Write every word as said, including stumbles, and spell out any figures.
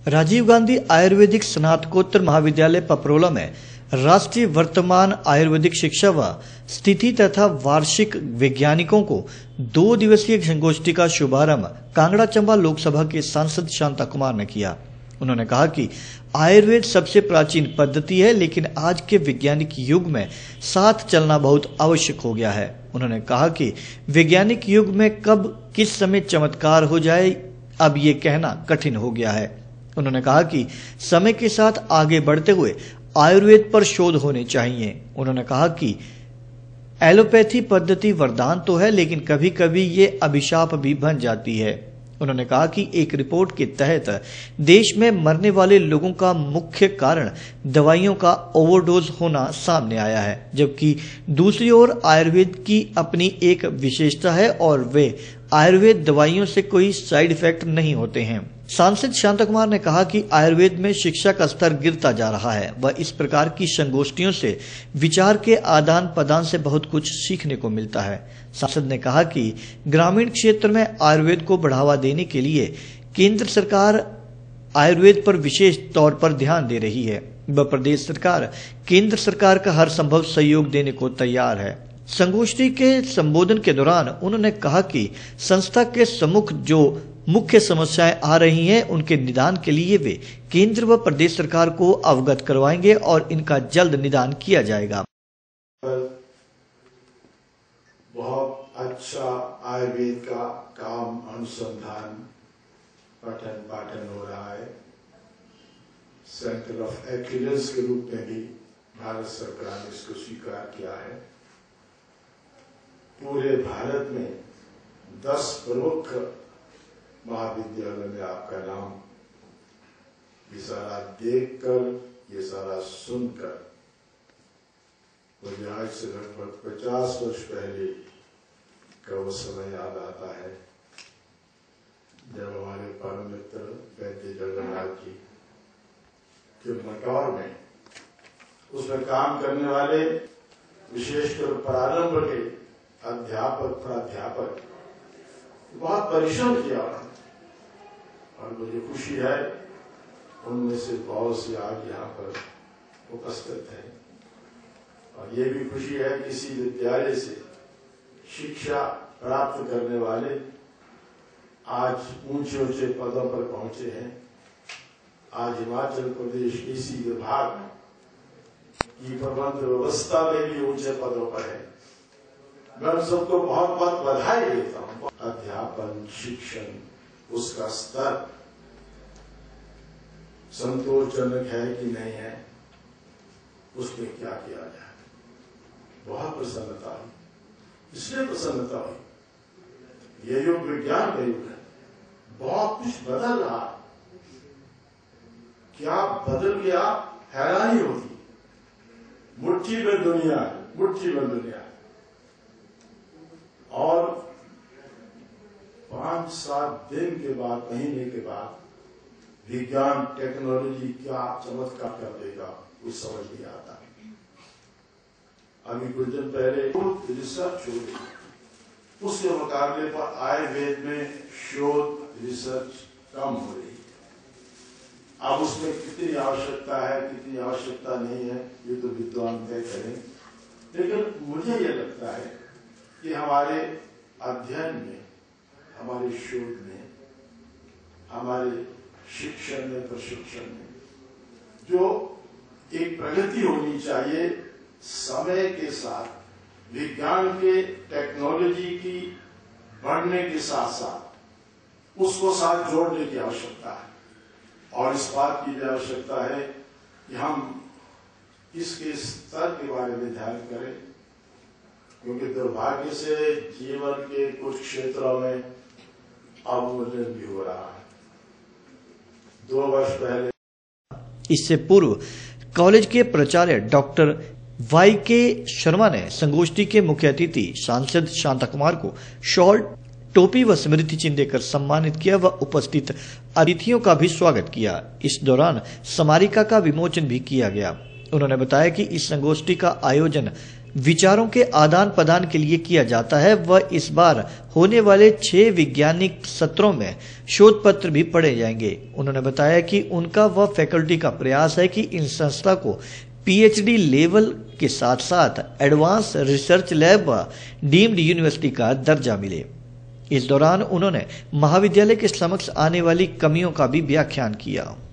राजीव गांधी आयुर्वेदिक स्नातकोत्तर महाविद्यालय पपरोला में राष्ट्रीय वर्तमान आयुर्वेदिक शिक्षा व स्थिति तथा वार्षिक वैज्ञानिकों को दो दिवसीय संगोष्ठी का शुभारंभ कांगड़ा चंबा लोकसभा के सांसद शांता कुमार ने किया। उन्होंने कहा कि आयुर्वेद सबसे प्राचीन पद्धति है, लेकिन आज के वैज्ञानिक युग में साथ चलना बहुत आवश्यक हो गया है। उन्होंने कहा कि वैज्ञानिक युग में कब किस समय चमत्कार हो जाए, अब ये कहना कठिन हो गया है। उन्होंने कहा कि समय के साथ आगे बढ़ते हुए आयुर्वेद पर शोध होने चाहिए। उन्होंने कहा कि एलोपैथी पद्धति वरदान तो है, लेकिन कभी कभी ये अभिशाप भी बन जाती है। उन्होंने कहा कि एक रिपोर्ट के तहत देश में मरने वाले लोगों का मुख्य कारण दवाइयों का ओवरडोज होना सामने आया है, जबकि दूसरी ओर आयुर्वेद की अपनी एक विशेषता है और वे आयुर्वेद दवाइयों से कोई साइड इफेक्ट नहीं होते हैं। सांसद शांता कुमार ने कहा कि आयुर्वेद में शिक्षा का स्तर गिरता जा रहा है व इस प्रकार की संगोष्ठियों से विचार के आदान प्रदान से बहुत कुछ सीखने को मिलता है। सांसद ने कहा कि ग्रामीण क्षेत्र में आयुर्वेद को बढ़ावा देने के लिए केंद्र सरकार आयुर्वेद पर विशेष तौर पर ध्यान दे रही है व प्रदेश सरकार केंद्र सरकार का हर संभव सहयोग देने को तैयार है। संगोष्ठी के संबोधन के दौरान उन्होंने कहा कि संस्था के सम्मुख जो मुख्य समस्याएं आ रही हैं, उनके निदान के लिए वे केंद्र व प्रदेश सरकार को अवगत करवाएंगे और इनका जल्द निदान किया जाएगा। बहुत अच्छा आयुर्वेद का काम, अनुसंधान, पठन पाठन हो रहा है। सेंटर ऑफ एक्सीलेंस के रूप में भी भारत सरकार ने इसको स्वीकार किया है। पूरे भारत में दस प्रमुख महाविद्यालय में आपका नाम, ये सारा देखकर, ये सारा सुनकर मुझे आज से लगभग पचास वर्ष पहले का वो समय याद आता है जब हमारे परम मित्र वैद्य जगन्नाथ जी के मटौर में उसमें काम करने वाले विशेषकर प्रारंभ के अध्यापक प्राध्यापक बहुत परिश्रम किया और मुझे खुशी है उनमें से बहुत से आज यहाँ पर उपस्थित हैं। और ये भी खुशी है कि इसी विद्यालय से शिक्षा प्राप्त करने वाले आज ऊंचे ऊंचे पदों पर पहुंचे हैं। आज हिमाचल प्रदेश कृषि विभाग की प्रबंध व्यवस्था में भी ऊंचे पदों पर है। मैं उन सबको बहुत बहुत बधाई देता हूँ। अध्यापन, शिक्षण, उसका स्तर संतोषजनक है कि नहीं है, उसमें क्या किया जाए, बहुत प्रसन्नता हुई। इसलिए प्रसन्नता हुई, ये युग विज्ञान का युग है, बहुत कुछ बदल रहा है। क्या बदल गया, हैरानी होती। मुट्ठी में दुनिया है, मुट्ठी में दुनिया है। और पांच सात दिन के बाद, महीने के बाद विज्ञान टेक्नोलॉजी क्या चमत्कार कर देगा, कुछ समझ नहीं आता। अभी कुछ दिन पहले रिसर्च हो रही, उसके मुकाबले पर आयुर्वेद में शोध रिसर्च कम हो रही। अब उसमें कितनी आवश्यकता है, कितनी आवश्यकता नहीं है, ये तो विद्वान तय करें। लेकिन मुझे ये लगता है कि हमारे अध्ययन में, हमारे शोध में, हमारे शिक्षण में, प्रशिक्षण में जो एक प्रगति होनी चाहिए, समय के साथ विज्ञान के, टेक्नोलॉजी की बढ़ने के साथ साथ उसको साथ जोड़ने की आवश्यकता है। और इस बात की भी आवश्यकता है कि हम इसके स्तर के बारे में ध्यान करें, क्योंकि दुर्भाग्य से जीवन के कुछ क्षेत्रों में अवमूल्यन भी हो रहा है। दो वर्ष पहले इससे पूर्व कॉलेज के प्राचार्य डॉक्टर वाई के शर्मा ने संगोष्ठी के मुख्य अतिथि सांसद शांता कुमार को शॉल, टोपी व स्मृति चिन्ह देकर सम्मानित किया व उपस्थित अतिथियों का भी स्वागत किया। इस दौरान स्मारिका का विमोचन भी किया गया। उन्होंने बताया कि इस संगोष्ठी का आयोजन विचारों के आदान प्रदान के लिए किया जाता है। वह इस बार होने वाले छह वैज्ञानिक सत्रों में शोध पत्र भी पढ़े जाएंगे। उन्होंने बताया कि उनका व फैकल्टी का प्रयास है कि इन संस्था को पीएचडी लेवल के साथ साथ एडवांस रिसर्च लैब व डीम्ड यूनिवर्सिटी का दर्जा मिले। इस दौरान उन्होंने महाविद्यालय के समक्ष आने वाली कमियों का भी व्याख्यान किया।